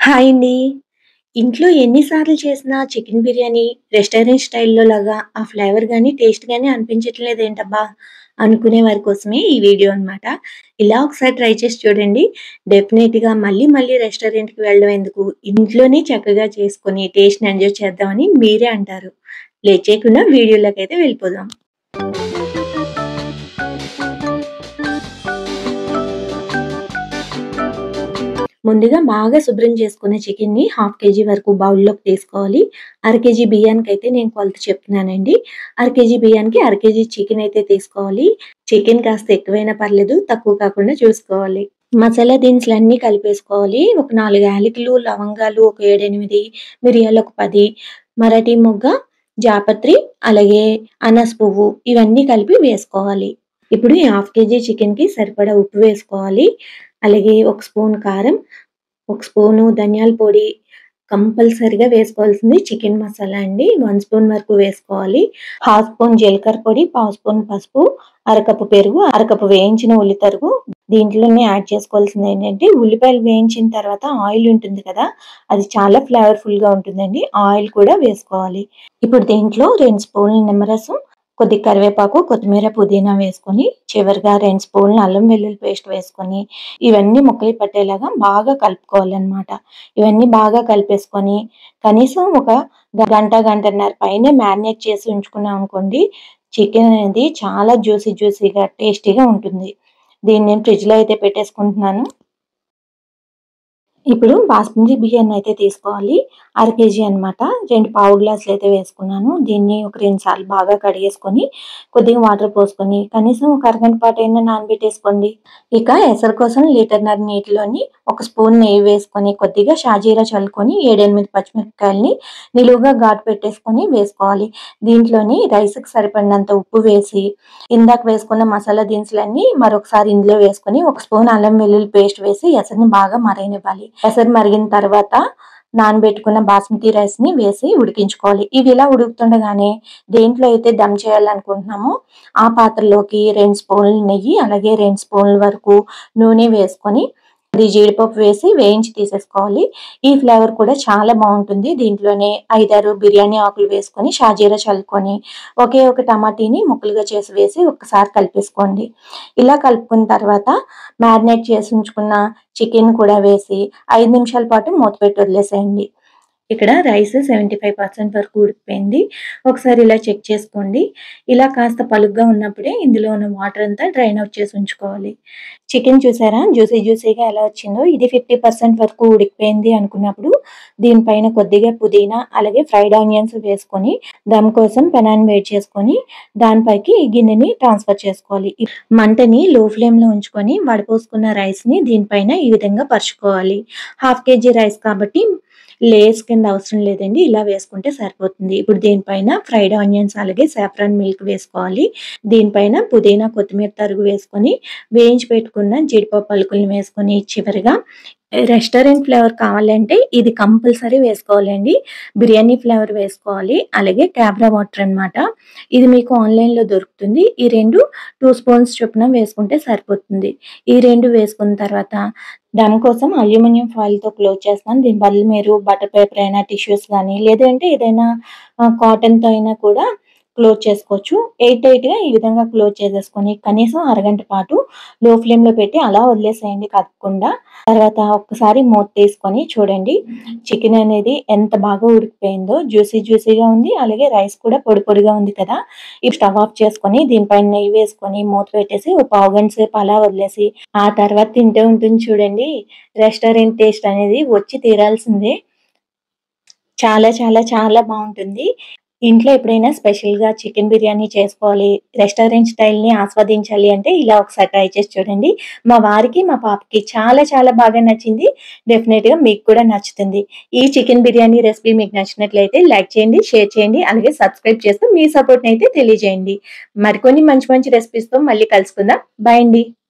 Hi అండి. ఇంట్లో ఎన్ని సార్లు చేసినా చికెన్ బిర్యానీ రెస్టారెంట్ స్టైల్‌లో లాగా ఆ ఫ్లేవర్ గాని, టేస్ట్ గాని అనిపించట్లేదేంటబ్బా! అనుకునే వారి కోసమే ఈ వీడియో అనమాట. ఇలా ఒకసారి ట్రై చేసి చూడండి. డెఫినెట్‌గా మళ్ళీ మళ్ళీ రెస్టారెంట్‌కి వెళ్ళడం ఎందుకు, ఇంట్లోనే చక్కగా చేసుకొని టేస్ట్‌ని ఎంజాయ్ చేద్దామని మీరే అంటారు. లేట్ చేయకుండా వీడియోలోకైతే వెళ్ళిపోదాం. ముందుగా బాగా శుభ్రం చేసుకున్న చికెన్‌ని హాఫ్ కేజీ వరకు బౌల్‌లోకి తీసుకోవాలి. అర కేజీ బియ్యానికైతే నేను కొలత చెప్తున్నానండి. అర కేజీ బియ్యానికి అర కేజీ చికెన్ అయితే తీసుకోవాలి. చికెన్ కాస్త ఎక్కువైనా పర్లేదు, తక్కువ కాకుండా చూసుకోవాలి. మసాలా దినుసులన్నీ కలిపేసుకోవాలి. ఒక 4 యాలకులు, లవంగాలు ఒక 7, 8, మిరియాలు ఒక 10, మరాఠీ మొగ్గ, జాపత్రి, అలాగే అనాస పువ్వు ఇవన్నీ కలిపి వేసుకోవాలి. ఇప్పుడు ఈ హాఫ్ కేజీ చికెన్‌కి సరిపడా ఉప్పు వేసుకోవాలి. అలాగే ఒక స్పూన్ కారం, ఒక స్పూను ధనియాల పొడి, కంపల్సరీగా వేసుకోవాల్సింది చికెన్ మసాలా అండి. 1 స్పూన్ వరకు వేసుకోవాలి. హాఫ్ స్పూన్ జీలకర్ర పొడి, పావు స్పూన్ పసుపు, అరకప్పు పెరుగు, అరకప్పు వేయించిన ఉల్లి తరుగు. దీంట్లోనే యాడ్ చేసుకోవాల్సిందేంటంటే ఉల్లిపాయలు వేయించిన తర్వాత ఆయిల్ ఉంటుంది కదా! అది చాలా ఫ్లేవర్‌ఫుల్‌గా ఉంటుందండి. ఆయిల్ కూడా వేసుకోవాలి. ఇప్పుడు దీంట్లో 2 స్పూన్ల నిమ్మరసం, కొద్దిగా కరివేపాకు, కొత్తిమీర, పుదీనా వేసుకొని, చివరగా 2 స్పూన్ల అల్లం వెల్లుల్లి పేస్ట్ వేసుకొని, ఇవన్నీ ముక్కలకి పట్టేలాగా బాగా కలుపుకోవాలనమాట. ఇవన్నీ బాగా కలిపేసుకొని, కనీసం ఒక గంట, గంటన్నర పైనే మ్యారినేట్ చేసి ఉంచుకున్నామనుకోండి, చికెన్ అనేది చాలా జ్యూసీగా, టేస్టీగా ఉంటుంది. దీన్ని నేను ఫ్రిడ్జ్‌లో అయితే పెట్టేసుకుంటున్నాను. ఇప్పుడు బాస్మతి బియ్యాన్నయితే తీసుకోవాలి. అర కేజీ అనమాట. 2 పావు గ్లాసులయితే వేసుకున్నాను. దీన్ని ఒక 2 సార్లు బాగా కడిగేసుకొని, కొద్దిగా వాటర్ పోసుకొని, కనీసం ఒక అరగంట పాటైనా నానబెట్టేసుకోండి. ఇక ఎసరు కోసం లీటర్‌న్నర నీటిలోని ఒక స్పూన్ నెయ్యి వేసుకొని, కొద్దిగా షాజీరా చల్లుకొని, 7, 8 పచ్చిమిరపకాయలని నిలువుగా ఘాటు పెట్టేసుకొని వేసుకోవాలి. దీంట్లోని రైస్‌కి సరిపడినంత ఉప్పు వేసి, ఇందాక వేసుకున్న మసాలా దినుసులన్నీ మరొకసారి ఇందులో వేసుకొని, ఒక స్పూన్ అల్లం వెల్లుల్లి పేస్ట్ వేసి ఎసరుని బాగా మరగనివ్వాలి. ఎసరు మరిగిన తర్వాత నానబెట్టుకున్న బాస్మతి రైస్‌ని వేసి ఉడికించుకోవాలి. ఇవి ఇలా ఉడుకుతుండగానే దేంట్లో అయితే దమ్ చేయాలనుకుంటున్నామో ఆ పాత్రలోకి 2 స్పూన్లు నెయ్యి, అలాగే 2 స్పూన్ల వరకు నూనె వేసుకొని, అది జీడిపప్పు వేసి వేయించి తీసేసుకోవాలి. ఈ ఫ్లేవర్ కూడా చాలా బావుంటుంది. దీంట్లోనే 5, 6 బిర్యానీ ఆకులు వేసుకొని, షాజీరా చల్లుకొని, ఒకే ఒక టమాటీని ముక్కలుగా చేసి వేసి ఒక్కసారి కలిపేసుకోండి. ఇలా కలుపుకున్న తర్వాత మ్యారినేట్ చేసి ఉంచుకున్న చికెన్ కూడా వేసి 5 నిమిషాల పాటు మూత పెట్టి వదిలేసేయండి. ఇక్కడ రైస్ 75% వరకు ఉడికిపోయింది. ఒకసారి ఇలా చెక్ చేసుకోండి. ఇలా కాస్త పలుగ్గా ఉన్నప్పుడే ఇందులో ఉన్న వాటర్ అంతా డ్రైన్ ఔట్ చేసి ఉంచుకోవాలి. చికెన్ చూసారా జ్యూసీగా ఎలా వచ్చిందో, ఇది 50% వరకు ఉడికిపోయింది అనుకున్నప్పుడు దీనిపైన కొద్దిగా పుదీనా, అలాగే ఫ్రైడ్ ఆనియన్స్ వేసుకొని దమ్ కోసం పెనాన్ని వేడి చేసుకొని దానిపైకి ఈ గిన్నెని ట్రాన్స్‌ఫర్ చేసుకోవాలి. మంటని లో ఫ్లేమ్‌లో ఉంచుకొని వడపోసుకున్న రైస్‌ని దీనిపైన ఈ విధంగా పరుచుకోవాలి. హాఫ్ కేజీ రైస్ కాబట్టి లేయర్స్ కింద అవసరం లేదండి. ఇలా వేసుకుంటే సరిపోతుంది. ఇప్పుడు దీనిపైన ఫ్రైడ్ ఆనియన్స్ అలాగే సాఫ్రాన్ మిల్క్ వేసుకోవాలి. దీనిపైన పుదీనా, కొత్తిమీర తరుగు వేసుకొని, వేయించి పెట్టుకున్న జీడిపప్పు పలుకులను వేసుకొని, చివరగా రెస్టారెంట్ ఫ్లేవర్ కావాలంటే ఇది కంపల్సరీ వేసుకోవాలండి. బిర్యానీ ఫ్లేవర్ వేసుకోవాలి. అలాగే క్యాబ్రా వాటర్ అనమాట. ఇది మీకు ఆన్‌లైన్‌లో దొరుకుతుంది. ఈ 2 2 స్పూన్స్ చొప్పున వేసుకుంటే సరిపోతుంది. ఈ 2 వేసుకున్న తర్వాత దమ్ కోసం అల్యూమినియం ఫాయిల్‌తో క్లోజ్ చేస్తాను. దీని బదులు మీరు బటర్ పేపర్ అయినా, టిష్యూస్ గానీ, లేదంటే ఏదైనా కాటన్‌తో అయినా కూడా క్లోజ్ చేసుకోవచ్చు. ఎయిర్ టైట్‌గా ఈ విధంగా క్లోజ్ చేసేసుకొని, కనీసం అరగంట పాటు లో ఫ్లేమ్‌లో పెట్టి అలా వదిలేసేయండి కదపకుండా. తర్వాత ఒక్కసారి మూత తీసుకొని చూడండి. చికెన్ అనేది ఎంత బాగా ఉడికిపోయిందో, జ్యూసీగా ఉంది. అలాగే రైస్ కూడా పొడి పొడిగా ఉంది కదా! ఇప్పుడు స్టవ్ ఆఫ్ చేసుకొని, దీనిపైన నెయ్యి వేసుకొని, మూత పెట్టేసి ఒక పావుగంట సేపు అలా వదిలేసి, ఆ తర్వాత తింటే ఉంటుంది చూడండి. రెస్టారెంట్ టేస్ట్ అనేది వచ్చి తీరాల్సిందే. చాలా బావుంటుంది. ఇంట్లో ఎప్పుడైనా స్పెషల్‌గా చికెన్ బిర్యానీ చేసుకోవాలి, రెస్టారెంట్ స్టైల్‌ని ఆస్వాదించాలి అంటే ఇలా ఒకసారి ట్రై చేసి చూడండి. మా వారికి, మా పాపకి చాలా బాగా నచ్చింది. డెఫినెట్‌గా మీకు కూడా నచ్చుతుంది. ఈ చికెన్ బిర్యానీ రెసిపీ మీకు నచ్చినట్లయితే లైక్ చేయండి, షేర్ చేయండి, అలాగే సబ్స్క్రైబ్ చేస్తూ మీ సపోర్ట్‌నయితే తెలియజేయండి. మరికొన్ని మంచి రెసిపీస్‌తో మళ్ళీ కలుసుకుందాం. బై అండి.